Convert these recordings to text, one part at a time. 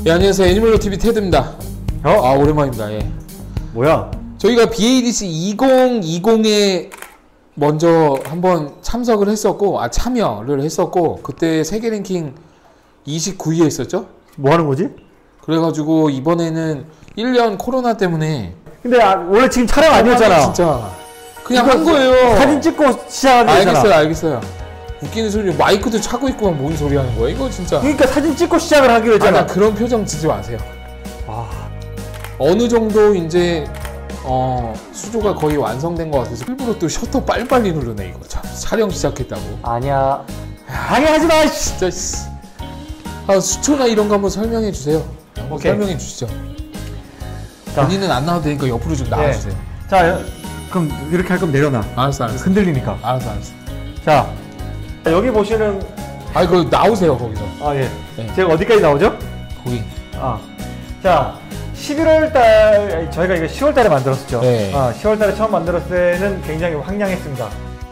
예, 안녕하세요. 애니멀로TV 테드입니다. 아, 오랜만입니다. 예. 뭐야? 저희가 BADC 2020에 먼저 한번 참석을 했었고, 참여를 했었고, 그때 세계 랭킹 29위에 있었죠? 뭐 하는 거지? 그래가지고 이번에는 1년 코로나 때문에. 근데 원래 지금 촬영 아니었잖아. 진짜. 그냥 한 거예요. 사진 찍고 시작하는 거잖아. 알겠어요. 웃기는 소리, 마이크도 차고 있고 뭔 소리 하는 거야, 이거 진짜. 그러니까 사진 찍고 시작을 하기로 했잖아. 나 그런 표정 짓지 마세요. 어느 정도 이제 수조가 거의 완성된 것 같아서 일부러 또 셔터 빨리빨리 누르네 이거. 촬영 시작했다고. 아니야. 방해하지 마. 진짜. 수초나 이런 거 한번 설명해 주세요. 설명해 주시죠. 본인은 안 나와도 되니까 옆으로 좀 나와주세요. 자, 그럼 이렇게 할 거면 내려놔. 알았어. 흔들리니까. 알았어. 자, 여기 보시는. 그거 나오세요 거기서. 예. 네. 제가 어디까지 나오죠? 거기. 자, 11월달 저희가 이거 10월달에 만들었었죠. 네. 10월달에 처음 만들었을 때는 굉장히 황량했습니다.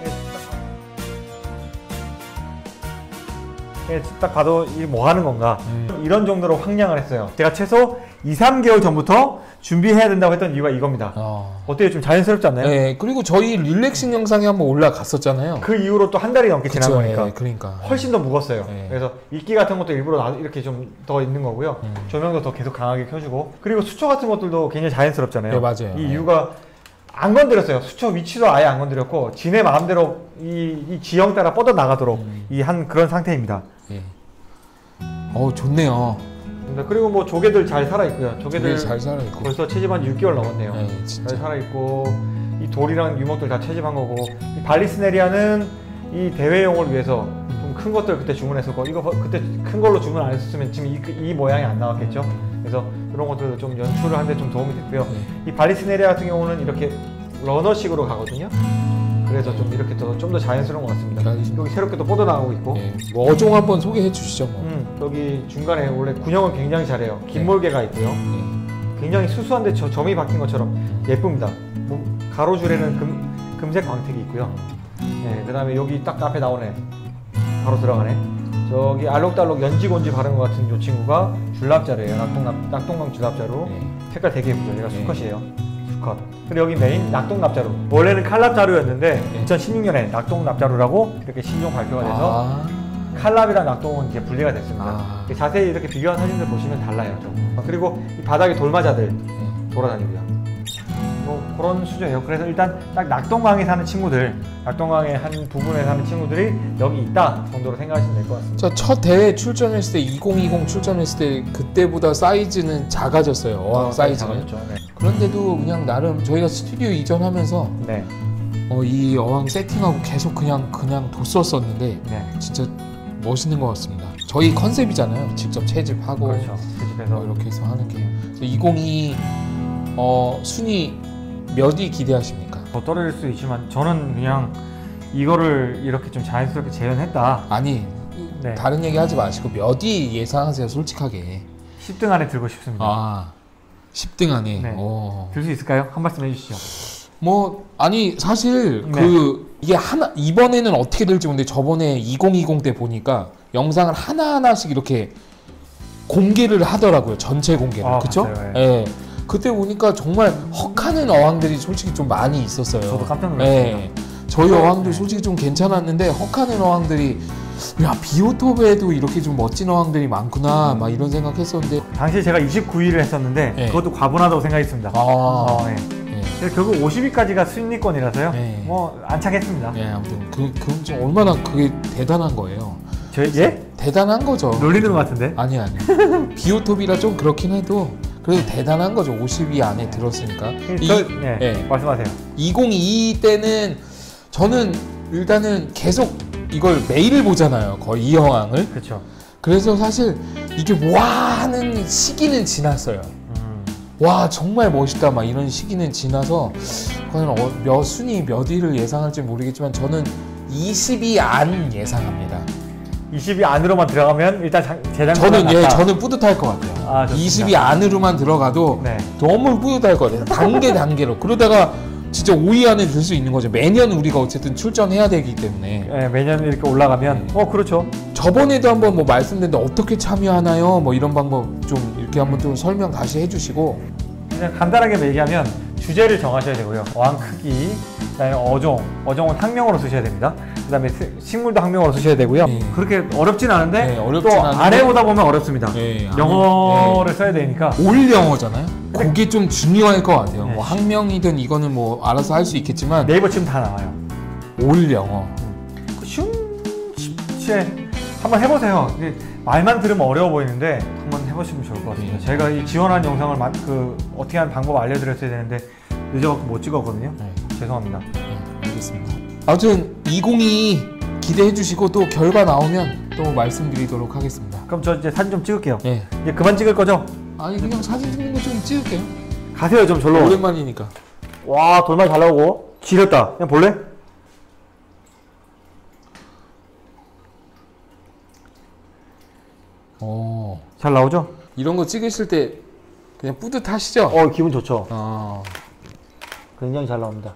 딱 봐도 이게 뭐 하는 건가 이런 정도로 황량을 했어요. 제가 최소 2-3개월 전부터 준비해야 된다고 했던 이유가 이겁니다. 어때요? 좀 자연스럽지 않나요? 네. 그리고 저희 릴렉싱 영상이 한번 올라갔었잖아요. 그 이후로 또 한 달이 넘게 지난 거니까. 네, 그러니까 훨씬 더 무겁어요. 네. 그래서 이끼 같은 것도 일부러 이렇게 좀 더 있는 거고요. 조명도 더 계속 강하게 켜주고, 그리고 수초 같은 것들도 굉장히 자연스럽잖아요. 네, 맞아요. 이 이유가 안 건드렸어요. 수초 위치도 아예 안 건드렸고, 지네 마음대로 이 지형 따라 뻗어 나가도록 이 한 그런 상태입니다. 네. 좋네요. 그리고 뭐 조개들 잘 살아있고요. 조개들 잘 살아있고. 벌써 채집한 6개월 넘었네요. 네, 진짜. 잘 살아있고, 이 돌이랑 유목들 다 채집한 거고, 이 발리스네리아는 이 대회용을 위해서 좀 큰 것들 그때 주문했었고, 이거 그때 큰 걸로 주문 안 했었으면 지금 이 모양이 안 나왔겠죠. 그래서 이런 것들도 좀 연출을 하는데 좀 도움이 됐고요. 이 발리스네리아 같은 경우는 이렇게 러너식으로 가거든요. 그래서 좀 이렇게 좀 더 자연스러운 것 같습니다. 여기 새롭게 또 뻗어나가고 있고. 뭐 어종 한번 소개해 주시죠. 여기 중간에 원래 군형은 굉장히 잘해요. 긴몰개가 있고요. 굉장히 수수한데 점이 박힌 것처럼 예쁩니다. 가로줄에는 금색 광택이 있고요. 그 다음에 여기 딱 앞에 나오네. 바로 들어가네. 저기 알록달록 연지곤지 바른 것 같은 이 친구가 줄납자루예요. 낙동강 줄납자루. 색깔 되게 예쁘죠. 얘가 수컷이에요. 수컷. 그리고 여기 메인 낙동납자루. 원래는 칼납자루였는데 2016년에 낙동납자루라고 이렇게 신종 발표가 돼서 칼납이랑 낙동은 이제 분리가 됐습니다. 자세히 이렇게 비교한 사진들 보시면 달라요. 좀. 그리고 이 바닥에 돌마자들 돌아다니고요. 뭐 그런 수조예요. 그래서 일단 딱 낙동강에 사는 친구들, 낙동강의 한 부분에 사는 친구들이 여기 있다 정도로 생각하시면 될 것 같습니다. 첫 대회 출전했을 때 2020 출전했을 때 그때보다 사이즈는 작아졌어요. 어항 사이즈는. 그런데도 그냥 나름 저희가 스튜디오 이전하면서 이 어항 세팅하고 계속 그냥 뒀었었는데 진짜 멋있는 것 같습니다. 저희 컨셉이잖아요. 직접 채집하고 그렇죠. 채집해서 이렇게 해서 하는 게. 2022 순위 몇 위 기대하십니까? 더 떨어질 수 있지만 저는 그냥 이거를 이렇게 좀 자연스럽게 재현했다. 아니 다른 얘기 하지 마시고 몇 위 예상하세요, 솔직하게. 10등 안에 들고 싶습니다. 10등 안에. 들 수 있을까요? 한 말씀 해주시죠. 사실 이게 이번에는 어떻게 될지 모르는데 저번에 2020 때 보니까 영상을 하나하나씩 이렇게 공개를 하더라고요. 전체 공개를. 그쵸? 예. 그때 보니까 정말 헉하는 어항들이 솔직히 좀 많이 있었어요. 저도 깜짝 놀랐어요. 저희 어항도 솔직히 좀 괜찮았는데 헉하는 어항들이 비오톱에도 이렇게 좀 멋진 어항들이 많구나 막 이런 생각했었는데 당시에 제가 29위를 했었는데 그것도 과분하다고 생각했습니다. 결국 50위까지가 순위권이라서요. 뭐 안착했습니다. 아무튼 좀 얼마나 그게 대단한 거예요. 대단한 거죠. 놀리는 것 같은데? 아니 비오톱이라 좀 그렇긴 해도 그래도 대단한 거죠. 50위 안에 들었으니까. 말씀하세요. 2022 때는 저는 일단은 계속 이걸 매일 보잖아요. 거의 이 어항을. 그렇죠. 그래서 사실 이게 와 하는 시기는 지났어요. 와 정말 멋있다 막 이런 시기는 지나서 과연 몇 순위 몇 위를 예상할지 모르겠지만 저는 20위 안 예상합니다. 20위 안으로만 들어가면 일단 저는 뿌듯할 것 같아요. 20위 안으로만 들어가도 너무 뿌듯할 것 같아요. 단계로. 그러다가 진짜 5위 안에 들 수 있는 거죠. 매년 우리가 어쨌든 출전해야 되기 때문에. 네, 매년 이렇게 올라가면 그렇죠. 저번에도 한번 뭐 말씀드렸는데 어떻게 참여하나요? 뭐 이런 방법 좀 이렇게 한번 좀 설명 다시 해주시고. 그냥 간단하게 얘기하면 주제를 정하셔야 되고요. 어항 크기, 그다음에 어종은 학명으로 쓰셔야 됩니다. 그다음에 식물도 학명으로 쓰셔야 되고요. 그렇게 어렵진 않은데 또 안 해보다 보면 어렵습니다. 영어를 써야 되니까. 올 영어잖아요. 그게 좀 중요할 것 같아요. 뭐 학명이든 이거는 뭐 알아서 할 수 있겠지만 네이버 치면 다 나와요. 올 영어. 쉽지 한번 해보세요. 말만 들으면 어려워 보이는데 한번 해보시면 좋을 것 같습니다. 제가 이 지원한 영상을 어떻게 하는 방법 알려드렸어야 되는데 늦어갖고 못 찍었거든요. 죄송합니다. 알겠습니다. 아무튼 2022 기대해 주시고 또 결과 나오면 또 말씀드리도록 하겠습니다. 그럼 저 이제 사진 좀 찍을게요. 이제 그만 찍을 거죠? 아니 그냥 사진 찍는 거 좀 찍을게요. 가세요. 좀 절로. 오랜만이니까. 와, 돌말 잘 나오고. 지렸다. 그냥 볼래? 잘 나오죠? 이런 거 찍으실 때 그냥 뿌듯하시죠? 기분 좋죠. 굉장히 잘 나옵니다.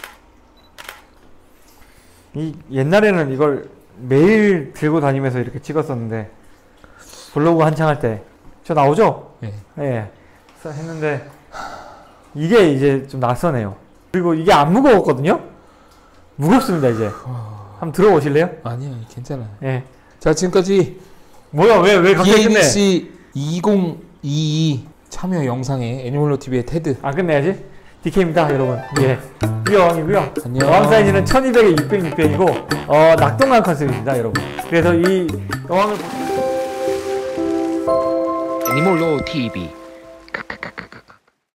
옛날에는 이걸 매일 들고 다니면서 이렇게 찍었었는데 블로그 한창 할 때 저 나오죠? 네. 했는데 이게 이제 좀 낯서네요. 그리고 이게 안 무거웠거든요? 무겁습니다 이제. 한번 들어오실래요? 아니요, 괜찮아요. 자, 지금까지 뭐야, 왜 갑자기 끝내? BABC 2022 참여 영상의 애니멀로TV의 테드. 끝내야지. DK입니다, 여러분. 위어왕이고요. 안녕. 어항 사이즈는 1200에 600, 600이고, 낙동강 컨셉입니다, 여러분. 그래서 이 어항을 애니멀로TV